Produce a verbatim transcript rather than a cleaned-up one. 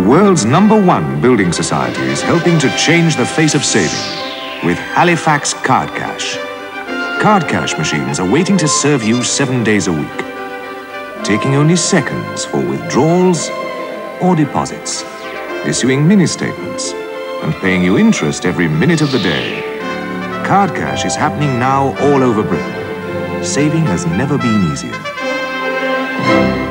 world's number one building society is helping to change the face of saving with Halifax cardcash. Cardcash machines are waiting to serve you seven days a week, taking only seconds for withdrawals or deposits, issuing mini-statements, and paying you interest every minute of the day. Cardcash is happening now all over Britain. Saving has never been easier.